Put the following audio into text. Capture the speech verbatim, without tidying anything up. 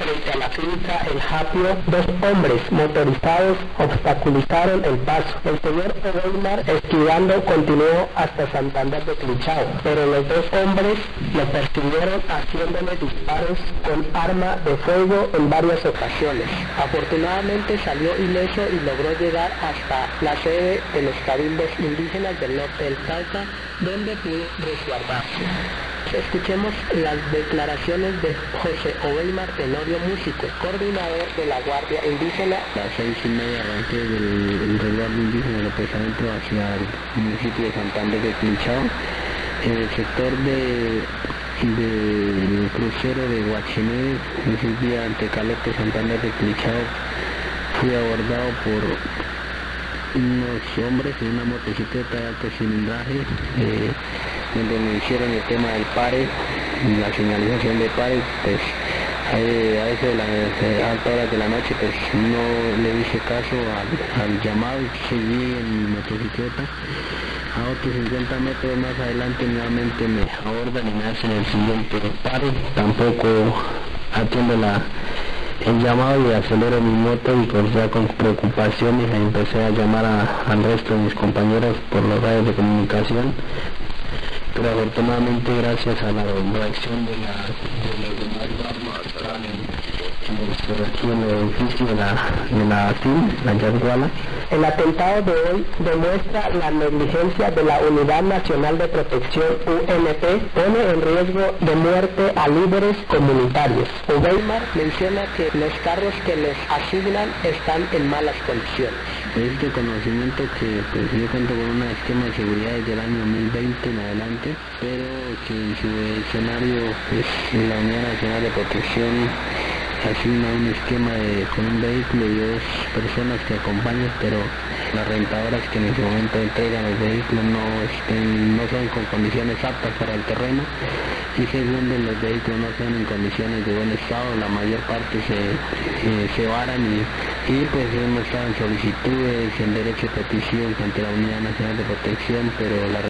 frente a la finca El Japio, dos hombres motorizados obstaculizaron el paso. El señor Oweimar, esquivando, continuó hasta Santander de Clinchao, pero los dos hombres lo persiguieron haciéndole disparos con arma de fuego en varias ocasiones. Afortunadamente salió ileso y logró llegar hasta la sede de los cabildos indígenas del norte del Cauca, donde pudo resguardarse. Escuchemos las declaraciones de José Oweimar Tenorio Músico, coordinador de la Guardia Indígena. A las seis y media arranqué del resguardo indígena de López Adentro hacia el municipio de Santander de Clinchao. En el sector de del crucero de Guachiné, en ese día ante Calote, Santander de Clinchao, fui abordado por unos hombres en una motocicleta de alto cilindraje, eh, donde me hicieron el tema del pare, la señalización de pare. Pues a, a eso de las altas horas de la noche pues no le hice caso al, al llamado y seguí en mi motocicleta. A otros cincuenta metros más adelante nuevamente me abordan y me hacen el siguiente pare. Tampoco atiendo la el llamado y acelero mi moto, y pues ya con preocupaciones empecé a llamar a, al resto de mis compañeros por los radios de comunicación, pero afortunadamente gracias a la reacción de la de los demás armas en, en, aquí en el edificio de la de la A T I M, la Yasguala. El atentado de hoy demuestra la negligencia de la Unidad Nacional de Protección U N P, pone en riesgo de muerte a líderes comunitarios. Oweimar menciona que los carros que les asignan están en malas condiciones. Este conocimiento que pues yo cuento con un esquema de seguridad desde el año dos mil veinte en adelante, pero que en su escenario pues la Unidad Nacional de Protección asigna un esquema de, con un vehículo y dos personas que acompañan, pero las rentadoras que en ese momento entregan los vehículos no, estén, no son con condiciones aptas para el terreno, y segundo, los vehículos no son en condiciones de buen estado, la mayor parte se, eh, se varan y, y pues hemos estado en solicitudes, en derecho de petición ante la Unidad Nacional de Protección, pero la